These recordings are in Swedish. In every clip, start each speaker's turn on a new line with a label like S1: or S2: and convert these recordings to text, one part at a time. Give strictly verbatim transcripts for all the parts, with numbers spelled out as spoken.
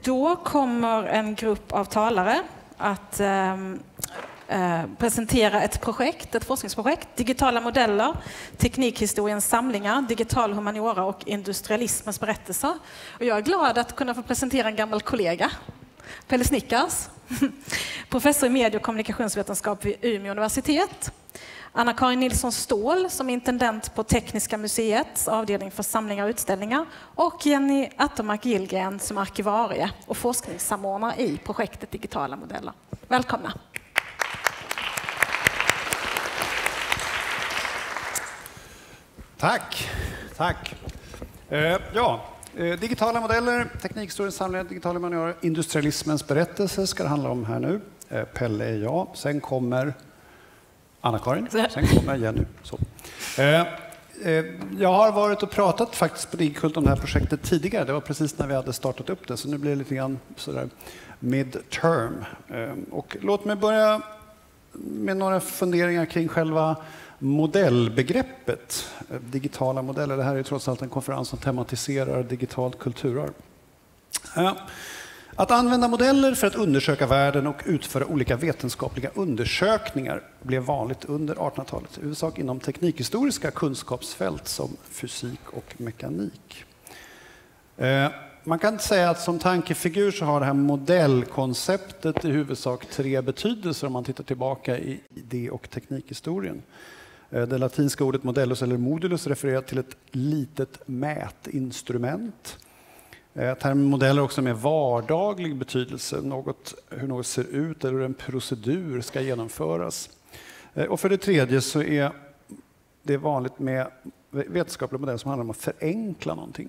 S1: Då kommer en grupp av talare att eh, eh, presentera ett projekt, ett forskningsprojekt, digitala modeller, teknikhistoriens samlingar, digital humaniora och industrialismens berättelser. Och jag är glad att kunna få presentera en gammal kollega, Pelle Snickars, professor i medie- och kommunikationsvetenskap vid Umeå universitet. Anna-Karin Nilsson Ståhl som intendent på Tekniska museets avdelning för samlingar och utställningar och Jenny Attermark Gillgren som arkivarie och forskningssamordnare i projektet Digitala modeller. Välkomna!
S2: Tack, tack. Eh, ja, eh, digitala modeller, teknikhistoriens samlingar, digitala humaniora, industrialismens berättelse ska det handla om här nu. Eh, Pelle är jag, sen kommer Anna-Karin, sen kommer Jenny. Så. Eh, eh, jag har varit och pratat faktiskt på Digicult om det här projektet tidigare. Det var precis när vi hade startat upp det, så nu blir det lite grann sådär mid-term. Eh, och låt mig börja med några funderingar kring själva modellbegreppet. Eh, digitala modeller, det här är ju trots allt en konferens som tematiserar digitalt kulturarv. Eh, Att använda modeller för att undersöka världen och utföra olika vetenskapliga undersökningar blev vanligt under artonhundratalet, i huvudsak inom teknikhistoriska kunskapsfält som fysik och mekanik. Eh, man kan säga att som tankefigur så har det här modellkonceptet i huvudsak tre betydelser om man tittar tillbaka i idé- och teknikhistorien. Eh, det latinska ordet modellus eller modulus refererar till ett litet mätinstrument. Termen modeller också med vardaglig betydelse, något, hur något ser ut eller hur en procedur ska genomföras. Och för det tredje så är det vanligt med vetenskapliga modeller som handlar om att förenkla någonting.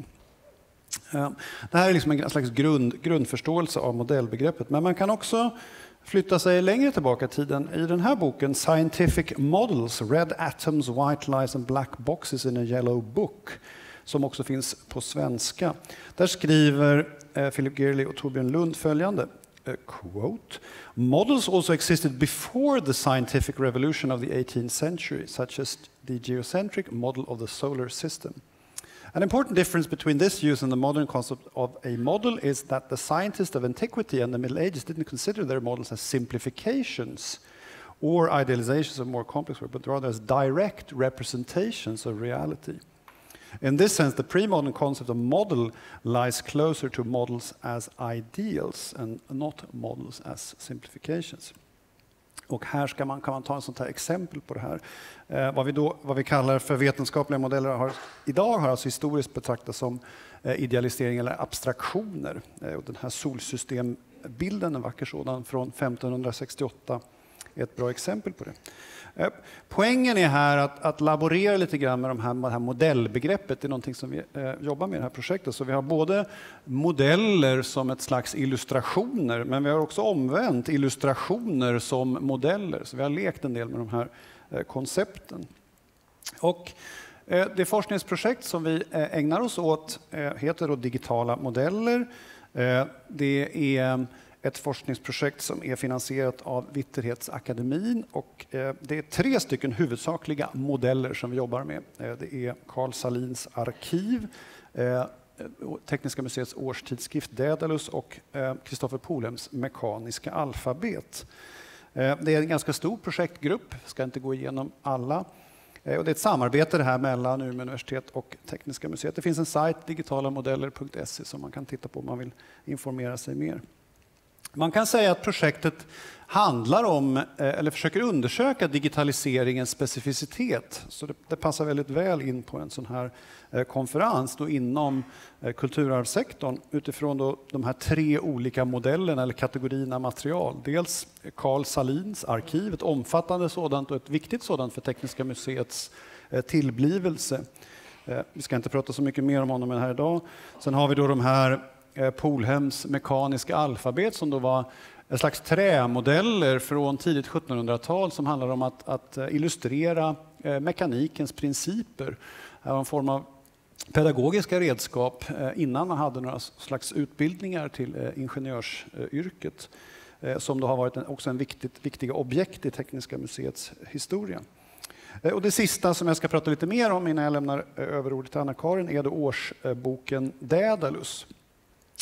S2: Det här är liksom en slags grund, grundförståelse av modellbegreppet, men man kan också flytta sig längre tillbaka i tiden. I den här boken Scientific Models, Red Atoms, White Lies and Black Boxes in a Yellow Book, som också finns på svenska. Där skriver eh, Philip Gearley och Torbjörn Lund följande, eh, quote, "Models also existed before the scientific revolution of the eighteenth century, such as the geocentric model of the solar system. An important difference between this use and the modern concept of a model is that the scientists of antiquity and the Middle Ages didn't consider their models as simplifications or idealizations of more complex work, but rather as direct representations of reality. In this sense, the pre-modern concept of model lies closer to models as ideals and not models as simplifications." Och här ska man, kan man ta en sånt här exempel på det här. Eh, vad, vi då, vad vi kallar för vetenskapliga modeller har, idag har alltså historiskt betraktats som eh, idealisering eller abstraktioner. Eh, och den här solsystembilden, en vacker sådan från femtonhundrasextioåtta, är ett bra exempel på det. Poängen är här att, att laborera lite grann med de här, med det här modellbegreppet. Det är någonting som vi eh, jobbar med i det här projektet. Så vi har både modeller som ett slags illustrationer, men vi har också omvänt illustrationer som modeller. Så vi har lekt en del med de här eh, koncepten. Och eh, det forskningsprojekt som vi eh, ägnar oss åt eh, heter då digitala modeller. Eh, det är ett forskningsprojekt som är finansierat av Vitterhetsakademin och eh, det är tre stycken huvudsakliga modeller som vi jobbar med. Eh, det är Carl Salins arkiv, eh, Tekniska museets årstidskrift Daedalus och Kristoffer Polhems mekaniska alfabet. Eh, det är en ganska stor projektgrupp, ska inte gå igenom alla. Eh, och det är ett samarbete det här mellan Umeå universitet och Tekniska museet. Det finns en sajt, digitalamodeller punkt se, som man kan titta på om man vill informera sig mer. Man kan säga att projektet handlar om, eller försöker undersöka digitaliseringens specificitet. Så det, det passar väldigt väl in på en sån här konferens då inom kulturarvssektorn utifrån då de här tre olika modellerna eller kategorierna material. Dels Carl Salins arkiv, ett omfattande sådant och ett viktigt sådant för Tekniska museets tillblivelse. Vi ska inte prata så mycket mer om honom här idag. Sen har vi då de här Polhems mekaniska alfabet som då var en slags trämodeller från tidigt sjuttonhundratal som handlar om att, att illustrera mekanikens principer. Det var en form av pedagogiska redskap innan man hade några slags utbildningar till ingenjörsyrket som då har varit en, också en viktigt, viktiga objekt i Tekniska museets historia. Och det sista som jag ska prata lite mer om innan jag lämnar över ordet till Anna-Karin är då årsboken Daedalus.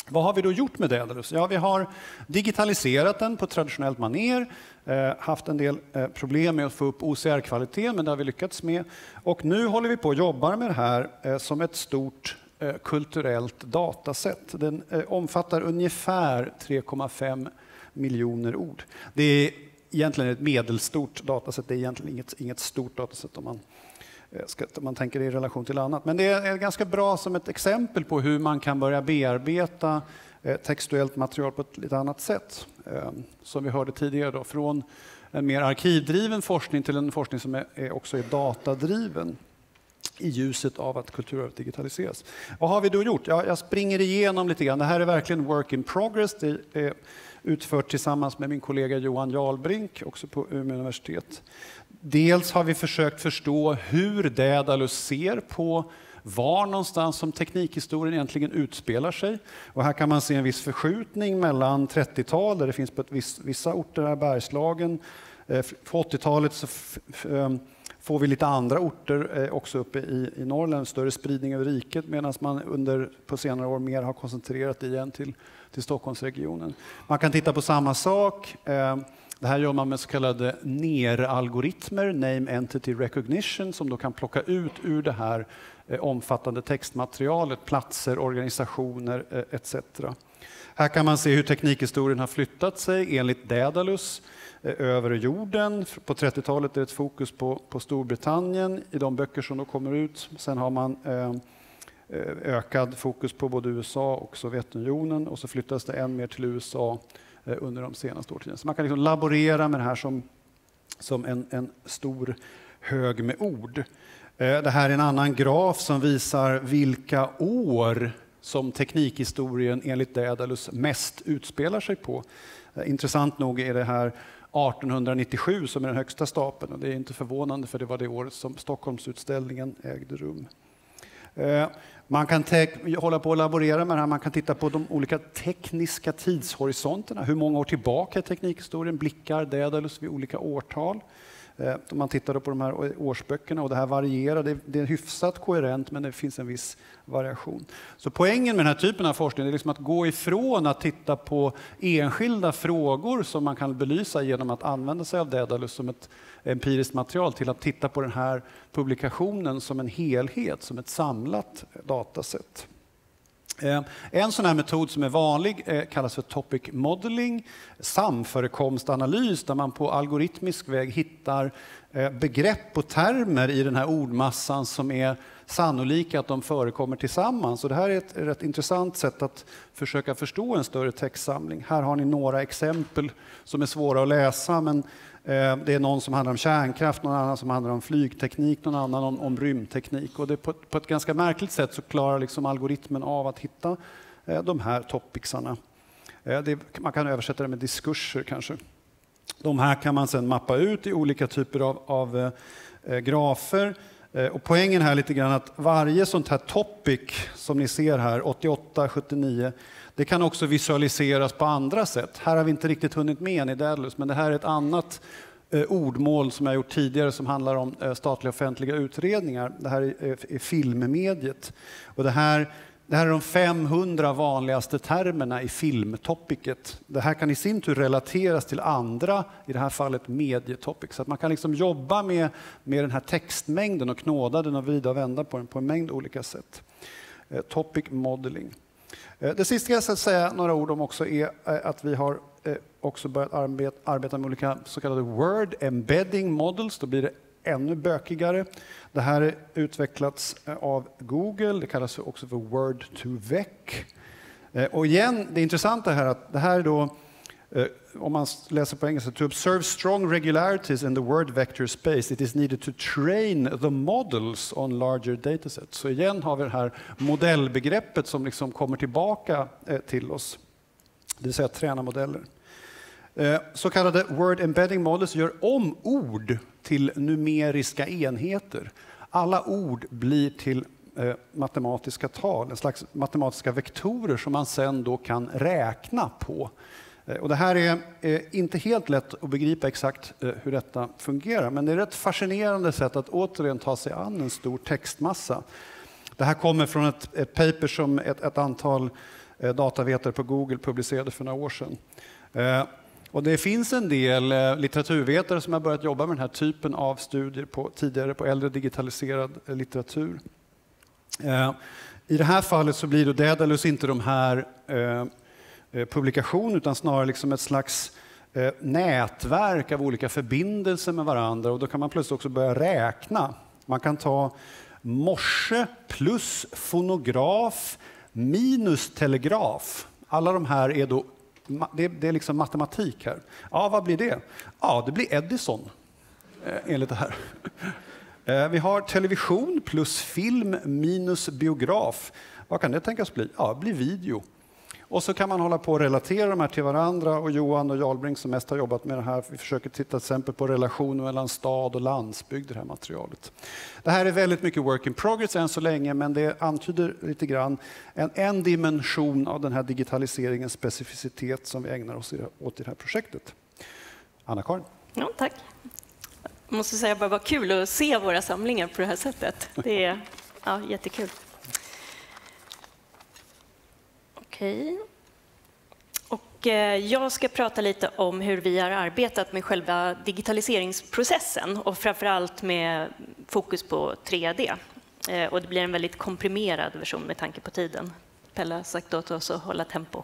S2: Vad har vi då gjort med Daedalus? Ja, vi har digitaliserat den på traditionellt manér, eh, haft en del eh, problem med att få upp O C R-kvalitet, men det har vi lyckats med. Och nu håller vi på att jobba med det här eh, som ett stort eh, kulturellt dataset. Den eh, omfattar ungefär tre komma fem miljoner ord. Det är egentligen ett medelstort dataset, det är egentligen inget, inget stort dataset om man Ska, man tänker i relation till annat. Men det är ganska bra som ett exempel på hur man kan börja bearbeta textuellt material på ett lite annat sätt. Som vi hörde tidigare då, från en mer arkivdriven forskning till en forskning som är, är också är datadriven i ljuset av att kulturarvet digitaliseras. Vad har vi då gjort? Ja, jag springer igenom lite grann. Det här är verkligen work in progress. Det är utfört tillsammans med min kollega Johan Jarlbrink, också på Umeå universitet. Dels har vi försökt förstå hur Daedalus ser på var någonstans som teknikhistorien egentligen utspelar sig. Och här kan man se en viss förskjutning mellan trettiotal, där det finns på ett viss, vissa orter här, Bergslagen. På åttiotalet så får vi lite andra orter också uppe i, i Norrland, större spridning över riket, medan man under på senare år mer har koncentrerat igen till, till Stockholmsregionen. Man kan titta på samma sak. Det här gör man med så kallade N E R-algoritmer, Name Entity Recognition, som då kan plocka ut ur det här omfattande textmaterialet platser, organisationer et cetera. Här kan man se hur teknikhistorien har flyttat sig enligt Daedalus över jorden. På trettiotalet är det ett fokus på, på Storbritannien i de böcker som då kommer ut. Sen har man eh, ökad fokus på både U S A och Sovjetunionen, och så flyttas det än mer till U S A under de senaste årtionden. Så man kan liksom laborera med det här som, som en, en stor hög med ord. Det här är en annan graf som visar vilka år som teknikhistorien enligt Daedalus mest utspelar sig på. Intressant nog är det här arton nittiosju som är den högsta stapeln, och det är inte förvånande, för det var det året som Stockholmsutställningen ägde rum. Man kan hålla på att laborera med det här. Man kan titta på de olika tekniska tidshorisonterna. Hur många år tillbaka i teknikhistorien blickar Daedalus vid olika årtal? Om man tittar på de här årsböckerna, och det här varierar. Det är hyfsat koherent, men det finns en viss variation. Så poängen med den här typen av forskning är liksom att gå ifrån att titta på enskilda frågor som man kan belysa genom att använda sig av Daedalus som ett empiriskt material, till att titta på den här publikationen som en helhet, som ett samlat dataset. En sån här metod som är vanlig kallas för topic modeling, samförekomstanalys, där man på algoritmisk väg hittar begrepp och termer i den här ordmassan som är sannolika att de förekommer tillsammans. Och det här är ett rätt intressant sätt att försöka förstå en större textsamling. Här har ni några exempel som är svåra att läsa, men det är någon som handlar om kärnkraft, någon annan som handlar om flygteknik, någon annan om, om rymdteknik. Och det på, på ett ganska märkligt sätt så klarar liksom algoritmen av att hitta eh, de här topicsarna. Eh, det, man kan översätta det med diskurser kanske. De här kan man sedan mappa ut i olika typer av, av eh, grafer. Eh, och poängen här är lite grann att varje sånt här topic som ni ser här, åttioåtta, sjuttionio, det kan också visualiseras på andra sätt. Här har vi inte riktigt hunnit med i Daedalus, men det här är ett annat eh, ordmål som jag gjort tidigare som handlar om eh, statliga offentliga utredningar. Det här är, är, är filmmediet. Och det här, det här är de femhundra vanligaste termerna i filmtopicet. Det här kan i sin tur relateras till andra, i det här fallet medietopic. Så att man kan liksom jobba med, med den här textmängden och knåda den och vrida och vända på den på en mängd olika sätt. Eh, topic modeling. Det sista jag ska säga några ord om också är att vi har också börjat arbeta med olika så kallade word embedding models. Då blir det ännu bökigare. Det här är utvecklats av Google. Det kallas också för word to vec. Och igen, det intressanta här är att det här är då, om man läser på engelska, to observe strong regularities in the word vector space, it is needed to train the models on larger datasets. Så igen har vi det här modellbegreppet som liksom kommer tillbaka till oss, det vill säga träna modeller. Så kallade word embedding models gör om ord till numeriska enheter. Alla ord blir till matematiska tal, en slags matematiska vektorer som man sen då kan räkna på. Och det här är inte helt lätt att begripa exakt hur detta fungerar, men det är ett fascinerande sätt att återigen ta sig an en stor textmassa. Det här kommer från ett, ett paper som ett, ett antal datavetare på Google publicerade för några år sedan. Och det finns en del litteraturvetare som har börjat jobba med den här typen av studier på, tidigare på äldre digitaliserad litteratur. I det här fallet så blir då Daedalus inte de här publikationer utan snarare liksom ett slags nätverk av olika förbindelser med varandra, och då kan man plötsligt också börja räkna. Man kan ta morse plus fonograf minus telegraf. Alla de här är då, det är, det är liksom matematik här. Ja, vad blir det? Ja, det blir Edison enligt det här. Vi har television plus film minus biograf. Vad kan det tänkas bli? Ja, det blir video. Och så kan man hålla på och relatera de här till varandra, och Johan och Jarlbrink som mest har jobbat med det här, vi försöker titta till exempel på relationer mellan stad och landsbygd i det här materialet. Det här är väldigt mycket work in progress än så länge, men det antyder lite grann en, en dimension av den här digitaliseringens specificitet som vi ägnar oss åt i det här projektet. Anna-Karin?
S3: Ja, tack. Jag måste säga bara vad kul att se våra samlingar på det här sättet. Det är ja, jättekul. Okej. Och jag ska prata lite om hur vi har arbetat med själva digitaliseringsprocessen och framförallt med fokus på tre D. Och det blir en väldigt komprimerad version med tanke på tiden. Pelle har sagt åt oss att hålla tempo.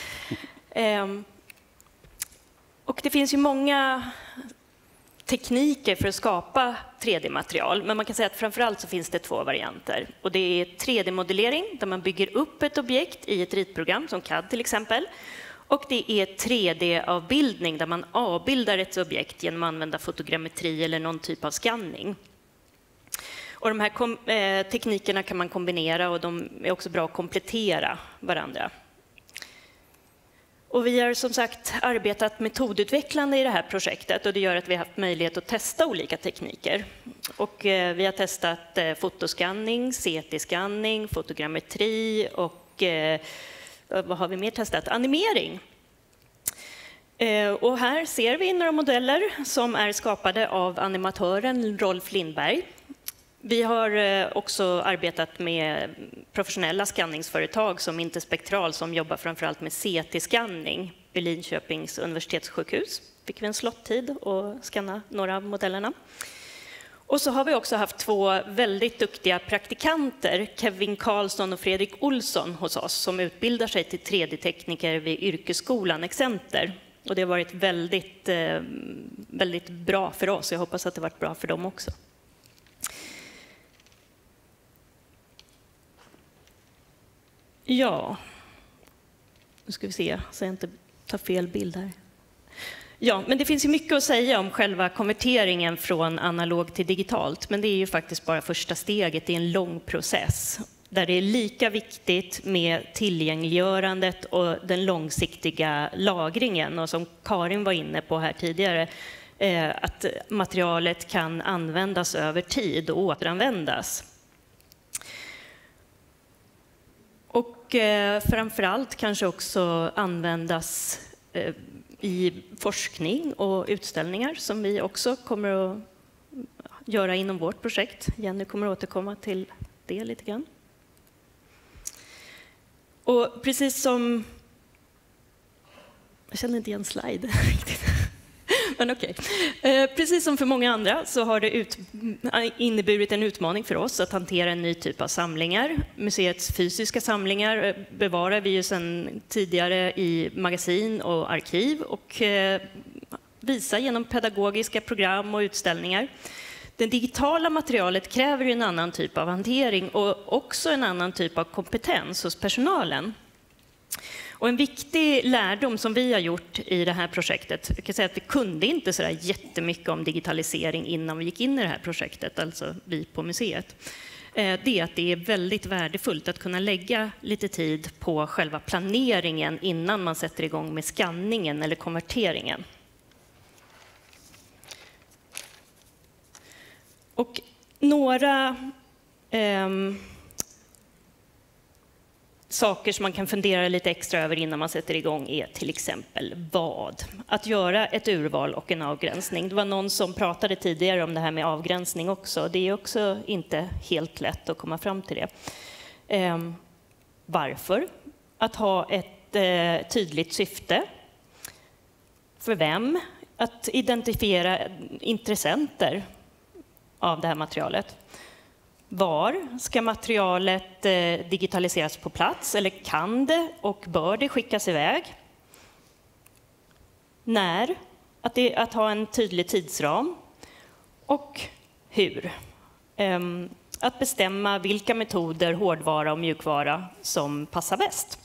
S3: Och det finns ju många tekniker för att skapa tre D-material, men man kan säga att framförallt så finns det två varianter. Och det är tre D-modellering där man bygger upp ett objekt i ett ritprogram som C A D till exempel. Och det är tre D-avbildning där man avbildar ett objekt genom att använda fotogrammetri eller någon typ av skanning. Och de här eh, teknikerna kan man kombinera, och de är också bra att komplettera varandra. Och vi har som sagt arbetat metodutvecklande i det här projektet, och det gör att vi har haft möjlighet att testa olika tekniker. Och eh, vi har testat eh, fotoskanning, C T-skanning, fotogrammetri och eh, vad har vi mer testat? Animering. Eh, och här ser vi några modeller som är skapade av animatören Rolf Lindberg. Vi har också arbetat med professionella skanningsföretag som Interspektral som jobbar framförallt med C T-skanning vid Linköpings universitetssjukhus. Fick vi en slottid och skanna några av modellerna. Och så har vi också haft två väldigt duktiga praktikanter, Kevin Karlsson och Fredrik Olsson hos oss, som utbildar sig till tre D-tekniker vid yrkesskolan Excenter. Och det har varit väldigt, väldigt bra för oss. Jag hoppas att det har varit bra för dem också. Ja, nu ska vi se så jag inte tar fel bild här. Ja, men det finns ju mycket att säga om själva konverteringen från analog till digitalt, men det är ju faktiskt bara första steget i en lång process där det är lika viktigt med tillgängliggörandet och den långsiktiga lagringen, och som Karin var inne på här tidigare, att materialet kan användas över tid och återanvändas. Och eh, framförallt kanske också användas eh, i forskning och utställningar som vi också kommer att göra inom vårt projekt. Jenny kommer att återkomma till det lite grann. Och precis som... Jag känner inte igen slide riktigt. Men okej. Eh, precis som för många andra så har det ut, inneburit en utmaning för oss att hantera en ny typ av samlingar. Museets fysiska samlingar bevarar vi ju sedan tidigare i magasin och arkiv och eh, visar genom pedagogiska program och utställningar. Det digitala materialet kräver ju en annan typ av hantering och också en annan typ av kompetens hos personalen. Och en viktig lärdom som vi har gjort i det här projektet, jag kan säga att vi kunde inte så där jättemycket om digitalisering innan vi gick in i det här projektet, alltså vi på museet. Det är att det är väldigt värdefullt att kunna lägga lite tid på själva planeringen innan man sätter igång med skanningen eller konverteringen. Och några eh, saker som man kan fundera lite extra över innan man sätter igång är till exempel vad? Att göra ett urval och en avgränsning. Det var någon som pratade tidigare om det här med avgränsning också. Det är också inte helt lätt att komma fram till det. Eh, varför? att ha ett eh, tydligt syfte. För vem? Att identifiera intressenter av det här materialet. Var ska materialet eh, digitaliseras på plats? Eller kan det och bör det skickas iväg? När? Att, det, att ha en tydlig tidsram. Och hur? Um, att bestämma vilka metoder, hårdvara och mjukvara som passar bäst.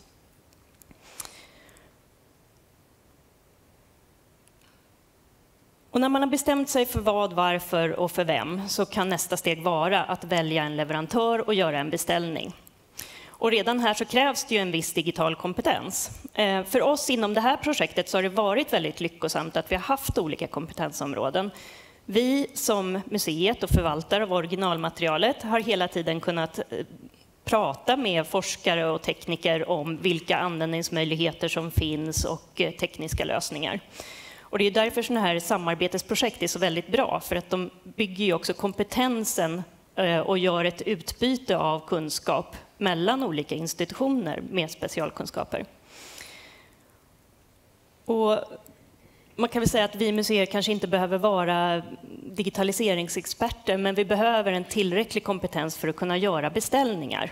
S3: Och när man har bestämt sig för vad, varför och för vem så kan nästa steg vara att välja en leverantör och göra en beställning. Och redan här så krävs det ju en viss digital kompetens. Eh, för oss inom det här projektet så har det varit väldigt lyckosamt att vi har haft olika kompetensområden. Vi som museet och förvaltare av originalmaterialet har hela tiden kunnat prata med forskare och tekniker om vilka användningsmöjligheter som finns och tekniska lösningar. Och det är därför sådana här samarbetesprojekt är så väldigt bra, för att de bygger ju också kompetensen och gör ett utbyte av kunskap mellan olika institutioner med specialkunskaper. Och man kan väl säga att vi museer kanske inte behöver vara digitaliseringsexperter, men vi behöver en tillräcklig kompetens för att kunna göra beställningar.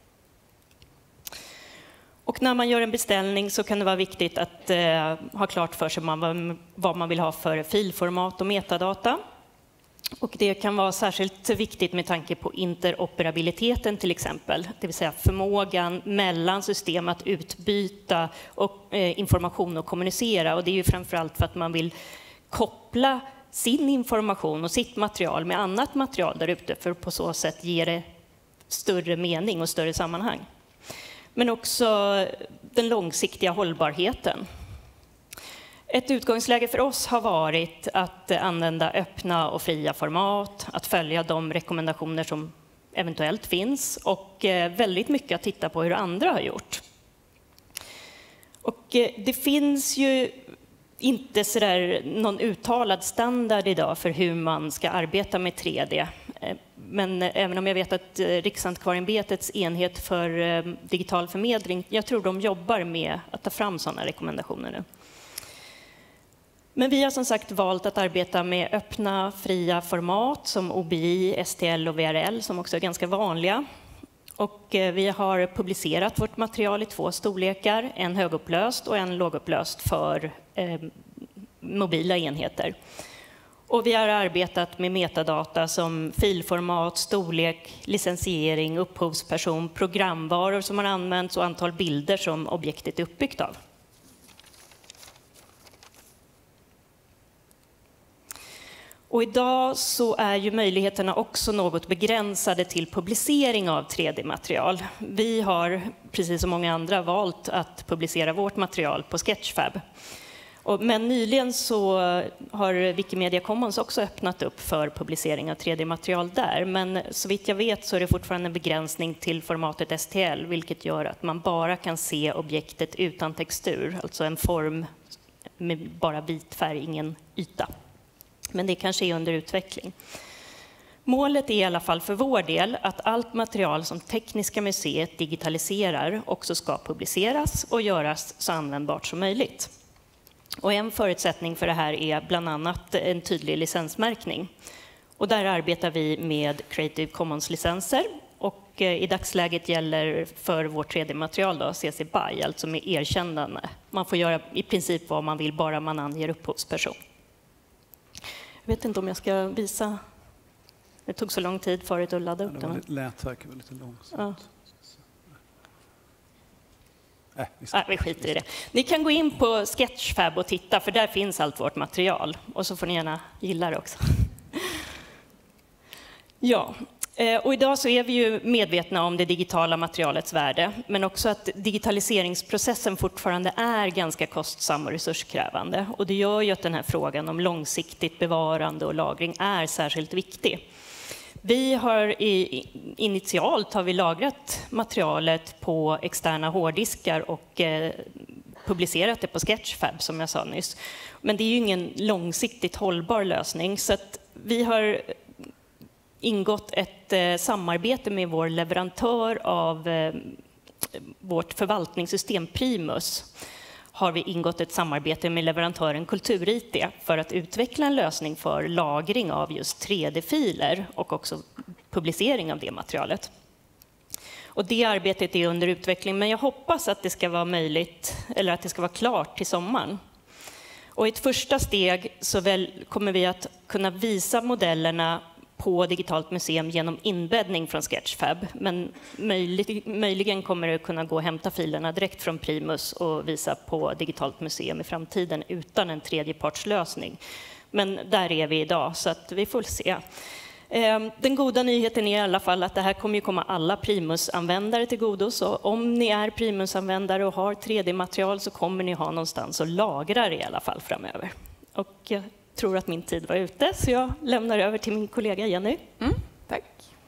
S3: Och när man gör en beställning så kan det vara viktigt att eh, ha klart för sig man, vad man vill ha för filformat och metadata. Och det kan vara särskilt viktigt med tanke på interoperabiliteten till exempel, det vill säga förmågan mellan system att utbyta och, eh, information och kommunicera. Och det är ju framförallt för att man vill koppla sin information och sitt material med annat material där ute, för på så sätt ge det större mening och större sammanhang. Men också den långsiktiga hållbarheten. Ett utgångsläge för oss har varit att använda öppna och fria format, att följa de rekommendationer som eventuellt finns och väldigt mycket att titta på hur andra har gjort. Och det finns ju inte så där någon uttalad standard idag för hur man ska arbeta med tre D. Men även om jag vet att Riksantikvarieämbetets enhet för digital förmedling, jag tror de jobbar med att ta fram sådana rekommendationer nu. Men vi har som sagt valt att arbeta med öppna, fria format som O B I, S T L och V R L som också är ganska vanliga. Och vi har publicerat vårt material i två storlekar, en högupplöst och en lågupplöst för eh, mobila enheter. Och vi har arbetat med metadata som filformat, storlek, licensiering, upphovsperson, programvaror som har använts och antal bilder som objektet är uppbyggt av. Och idag så är ju möjligheterna också något begränsade till publicering av tre D-material. Vi har, precis som många andra, valt att publicera vårt material på Sketchfab. Men nyligen så har Wikimedia Commons också öppnat upp för publicering av tre D-material där. Men så vitt jag vet så är det fortfarande en begränsning till formatet S T L, vilket gör att man bara kan se objektet utan textur, alltså en form med bara vit färg, ingen yta. Men det kanske är under utveckling. Målet är i alla fall för vår del att allt material som Tekniska museet digitaliserar också ska publiceras och göras så användbart som möjligt. Och en förutsättning för det här är bland annat en tydlig licensmärkning. Och där arbetar vi med Creative Commons-licenser. Och i dagsläget gäller för vårt tre D-material då C C B Y, alltså med erkännande. Man får göra i princip vad man vill, bara man anger upphovsperson. Jag vet inte om jag ska visa. Det tog så lång tid förut att ladda upp
S2: ja,
S3: den.
S2: Nätverket var lite långsamt.
S3: Ja. Äh, vi, Nej, vi skiter i det. Ni kan gå in på Sketchfab och titta, för där finns allt vårt material. Och så får ni gärna gilla det också. Ja, och idag så är vi ju medvetna om det digitala materialets värde, men också att digitaliseringsprocessen fortfarande är ganska kostsam och resurskrävande. Och det gör ju att den här frågan om långsiktigt bevarande och lagring är särskilt viktig. Vi har i, initialt har vi lagrat materialet på externa hårddiskar och eh, publicerat det på Sketchfab, som jag sa nyss. Men det är ju ingen långsiktigt hållbar lösning, så att vi har ingått ett eh, samarbete med vår leverantör av eh, vårt förvaltningssystem Primus har vi ingått ett samarbete med leverantören Kultur-I T för att utveckla en lösning för lagring av just tre D-filer och också publicering av det materialet. Och det arbetet är under utveckling, men jag hoppas att det ska vara möjligt, eller att det ska vara klart till sommaren. Och i ett första steg så väl kommer vi att kunna visa modellerna på Digitalt museum genom inbäddning från Sketchfab. Men möjlig, möjligen kommer det kunna gå att hämta filerna direkt från Primus och visa på Digitalt museum i framtiden utan en tredjepartslösning. Men där är vi idag, så att vi får se. Den goda nyheten är i alla fall att det här kommer ju komma alla Primus-användare till godo. Så om ni är Primus-användare och har tre D-material så kommer ni ha någonstans att lagra det i alla fall framöver. Och jag tror att min tid var ute, så jag lämnar över till min kollega Jenny.
S4: Mm, tack.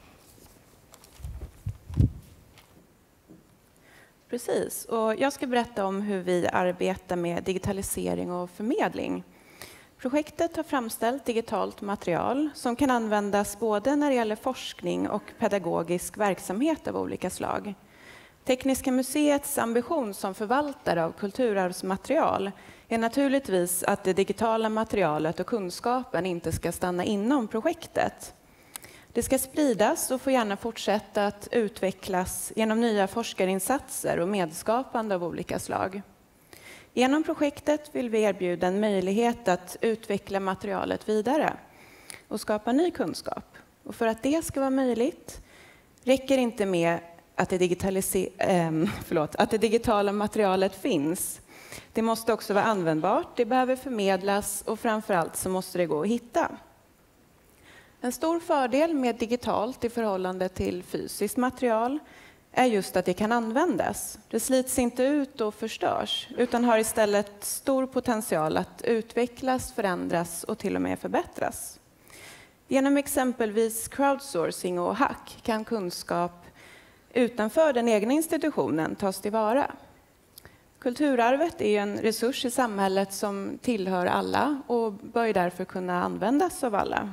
S4: Precis, och jag ska berätta om hur vi arbetar med digitalisering och förmedling. Projektet har framställt digitalt material som kan användas både när det gäller forskning och pedagogisk verksamhet av olika slag. Tekniska museets ambition som förvaltare av kulturarvsmaterial är naturligtvis att det digitala materialet och kunskapen inte ska stanna inom projektet. Det ska spridas och får gärna fortsätta att utvecklas genom nya forskarinsatser och medskapande av olika slag. Genom projektet vill vi erbjuda en möjlighet att utveckla materialet vidare och skapa ny kunskap. Och för att det ska vara möjligt räcker inte med att det, digitalise- äh, förlåt, att det digitala materialet finns. Det måste också vara användbart, det behöver förmedlas och framförallt så måste det gå att hitta. En stor fördel med digitalt i förhållande till fysiskt material är just att det kan användas. Det slits inte ut och förstörs, utan har istället stor potential att utvecklas, förändras och till och med förbättras. Genom exempelvis crowdsourcing och hack kan kunskap utanför den egna institutionen tas tillvara. Kulturarvet är en resurs i samhället som tillhör alla och bör därför kunna användas av alla.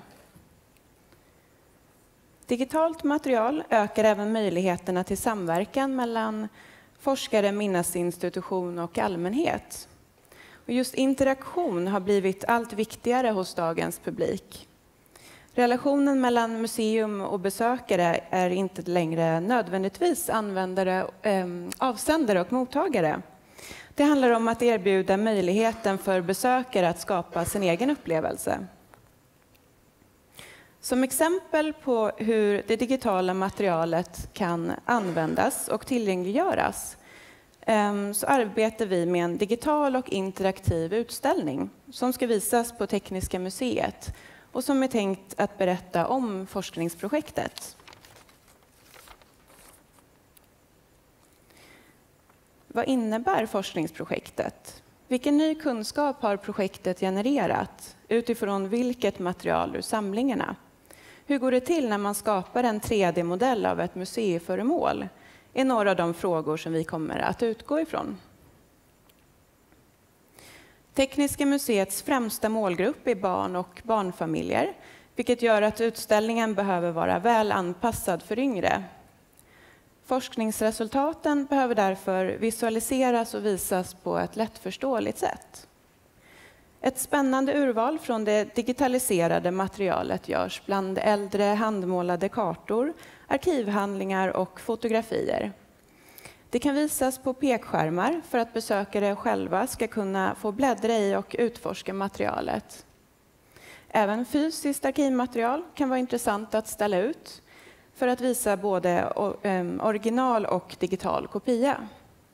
S4: Digitalt material ökar även möjligheterna till samverkan mellan forskare, minnesinstitution och allmänhet. Och just interaktion har blivit allt viktigare hos dagens publik. Relationen mellan museum och besökare är inte längre nödvändigtvis användare, eh, avsändare och mottagare. Det handlar om att erbjuda möjligheten för besökare att skapa sin egen upplevelse. Som exempel på hur det digitala materialet kan användas och tillgängliggöras så arbetar vi med en digital och interaktiv utställning som ska visas på Tekniska museet och som är tänkt att berätta om forskningsprojektet. Vad innebär forskningsprojektet? Vilken ny kunskap har projektet genererat utifrån vilket material ur samlingarna? Hur går det till när man skapar en tre D-modell av ett museiföremål? Är några av de frågor som vi kommer att utgå ifrån. Tekniska museets främsta målgrupp är barn och barnfamiljer, vilket gör att utställningen behöver vara väl anpassad för yngre. Forskningsresultaten behöver därför visualiseras och visas på ett lättförståeligt sätt. Ett spännande urval från det digitaliserade materialet görs bland äldre handmålade kartor, arkivhandlingar och fotografier. Det kan visas på pekskärmar för att besökare själva ska kunna få bläddra i och utforska materialet. Även fysiskt arkivmaterial kan vara intressant att ställa ut för att visa både original och digital kopia.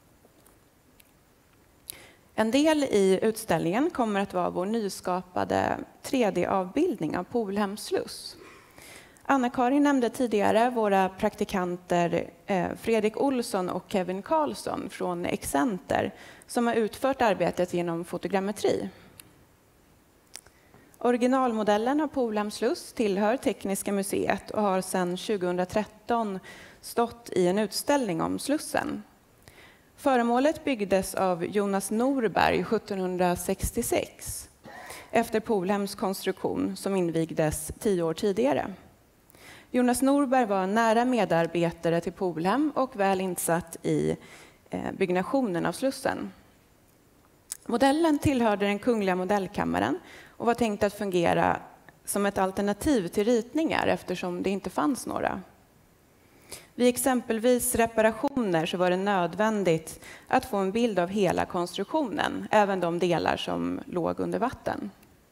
S4: En del i utställningen kommer att vara vår nyskapade tre D-avbildning av Polhems sluss. Anna-Karin nämnde tidigare våra praktikanter Fredrik Olsson och Kevin Karlsson från Excenter som har utfört arbetet genom fotogrammetri. Originalmodellen av Polhems sluss tillhör Tekniska museet och har sedan tjugohundratretton stått i en utställning om slussen. Föremålet byggdes av Jonas Norberg sjuttonhundrasextiosex efter Polhems konstruktion som invigdes tio år tidigare. Jonas Norberg var en nära medarbetare till Polhem och väl insatt i byggnationen av Slussen. Modellen tillhörde den Kungliga modellkammaren och var tänkt att fungera som ett alternativ till ritningar eftersom det inte fanns några. Vid exempelvis reparationer så var det nödvändigt att få en bild av hela konstruktionen, även de delar som låg under vatten.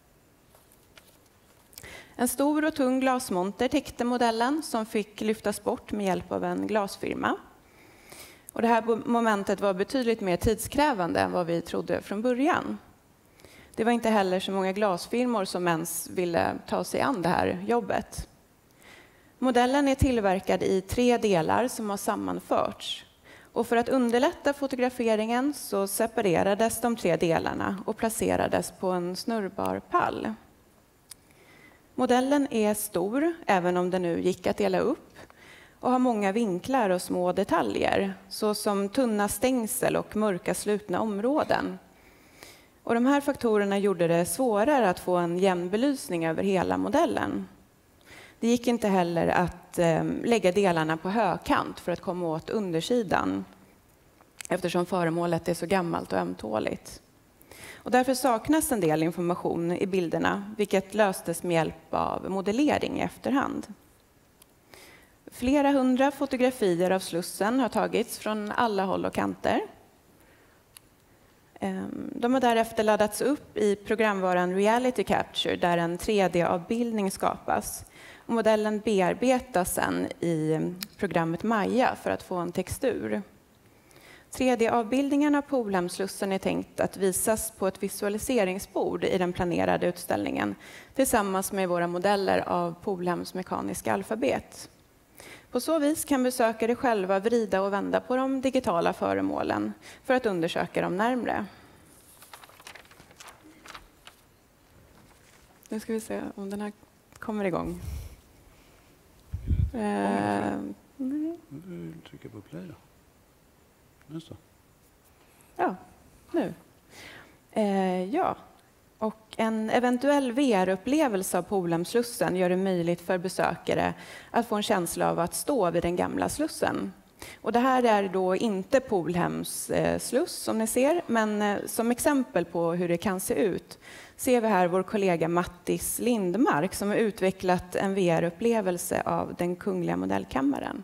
S4: En stor och tung glasmonter täckte modellen som fick lyftas bort med hjälp av en glasfirma. Och det här momentet var betydligt mer tidskrävande än vad vi trodde från början. Det var inte heller så många glasfirmor som ens ville ta sig an det här jobbet. Modellen är tillverkad i tre delar som har sammanförts. Och för att underlätta fotograferingen så separerades de tre delarna och placerades på en snurrbar pall. Modellen är stor, även om den nu gick att dela upp, och har många vinklar och små detaljer, såsom tunna stängsel och mörka slutna områden. Och de här faktorerna gjorde det svårare att få en jämn belysning över hela modellen. Det gick inte heller att eh, lägga delarna på högkant för att komma åt undersidan, eftersom föremålet är så gammalt och ömtåligt. Och därför saknas en del information i bilderna, vilket löstes med hjälp av modellering i efterhand. Flera hundra fotografier av Slussen har tagits från alla håll och kanter. De har därefter laddats upp i programvaran Reality Capture där en tre D-avbildning skapas. Och modellen bearbetas sedan i programmet Maya för att få en textur. tre D-avbildningarna på Polhemsslussen är tänkt att visas på ett visualiseringsbord i den planerade utställningen tillsammans med våra modeller av Polhems mekaniska alfabet. På så vis kan besökare själva vrida och vända på de digitala föremålen för att undersöka dem närmare. Nu ska vi se om den här kommer igång. Eh,
S2: Du trycker på play då. Just det.
S4: Ja, nu. Eh, ja. Och en eventuell V R-upplevelse av Polhemsslussen gör det möjligt för besökare att få en känsla av att stå vid den gamla slussen. Och det här är då inte Polhems eh, sluss som ni ser, men eh, som exempel på hur det kan se ut ser vi här vår kollega Mattis Lindmark som har utvecklat en V R-upplevelse av den Kungliga modellkammaren.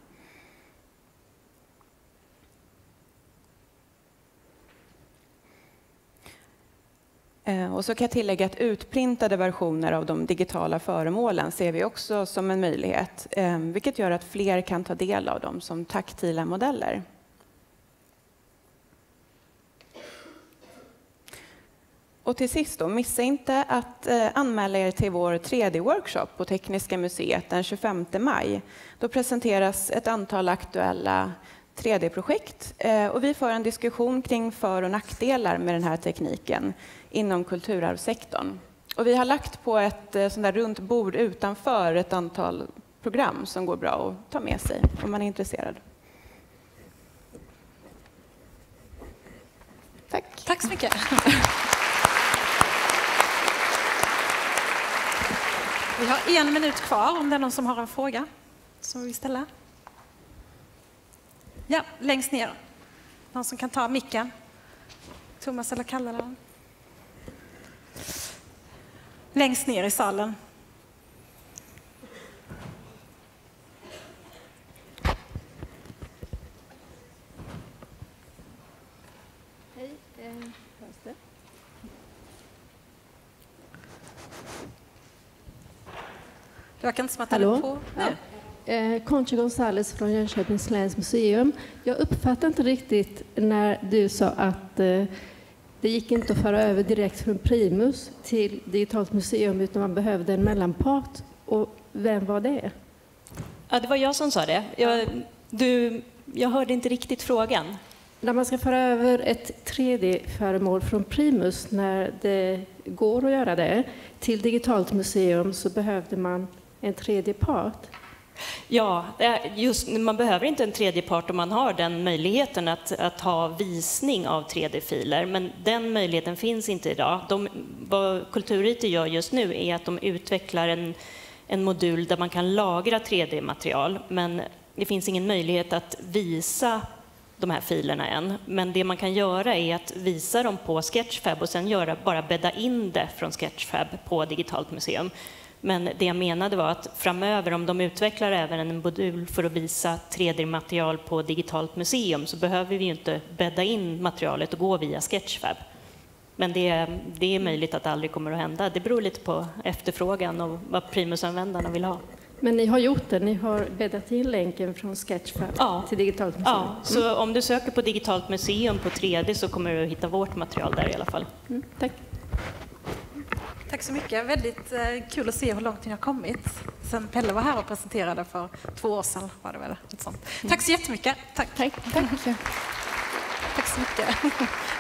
S4: Och så kan jag tillägga att utprintade versioner av de digitala föremålen ser vi också som en möjlighet, vilket gör att fler kan ta del av dem som taktila modeller. Och till sist då, missa inte att anmäla er till vår tre D-workshop på Tekniska museet den tjugofemte maj. Då presenteras ett antal aktuella tre D-projekt och vi för en diskussion kring för- och nackdelar med den här tekniken inom kulturarvssektorn. Och vi har lagt på ett sånt där runt bord utanför ett antal program som går bra att ta med sig om man är intresserad. Tack.
S1: Tack så mycket. Vi har en minut kvar om det är någon som har en fråga som vi vill ställa. Ja, längst ner. Någon som kan ta micken. Thomas eller Kalle eller någon. Längst ner i salen.
S5: Hej, eh, hörs det?
S1: Det verkar inte som att det är på.
S5: Ja. Eh, Concha González från Jönköpings läns museum. Jag uppfattar inte riktigt när du sa att eh, det gick inte att föra över direkt från Primus till digitalt museum utan man behövde en mellanpart. Och vem var det?
S3: Ja, det var jag som sa det. Jag, du, jag hörde inte riktigt frågan.
S5: När man ska föra över ett tre D-föremål från Primus, när det går att göra det, till digitalt museum så behövde man en tredje part.
S3: Ja, just, man behöver inte en tredje part om man har den möjligheten att, att ha visning av tre D-filer, men den möjligheten finns inte idag. De, vad Kultur-I T gör just nu är att de utvecklar en, en modul där man kan lagra tre D-material, men det finns ingen möjlighet att visa de här filerna än. Men det man kan göra är att visa dem på Sketchfab och sen göra, bara bädda in det från Sketchfab på Digitalt museum. Men det jag menade var att framöver, om de utvecklar även en modul för att visa tre D-material på Digitalt museum, så behöver vi ju inte bädda in materialet och gå via Sketchfab. Men det, det är möjligt att det aldrig kommer att hända. Det beror lite på efterfrågan och vad Primus-användarna vill ha.
S5: Men ni har gjort det, ni har bäddat in länken från Sketchfab
S3: ja.
S5: till Digitalt museum.
S3: Ja, så mm. om du söker på Digitalt museum på tre D så kommer du att hitta vårt material där i alla fall.
S5: Mm, tack.
S1: Tack så mycket. Väldigt eh, kul att se hur långt ni har kommit. Sen Pelle var här och presenterade för två år sedan. Var det väl, ett sånt. Mm. Tack så jättemycket. Tack.
S4: Tack. Tack.
S1: Tack så mycket.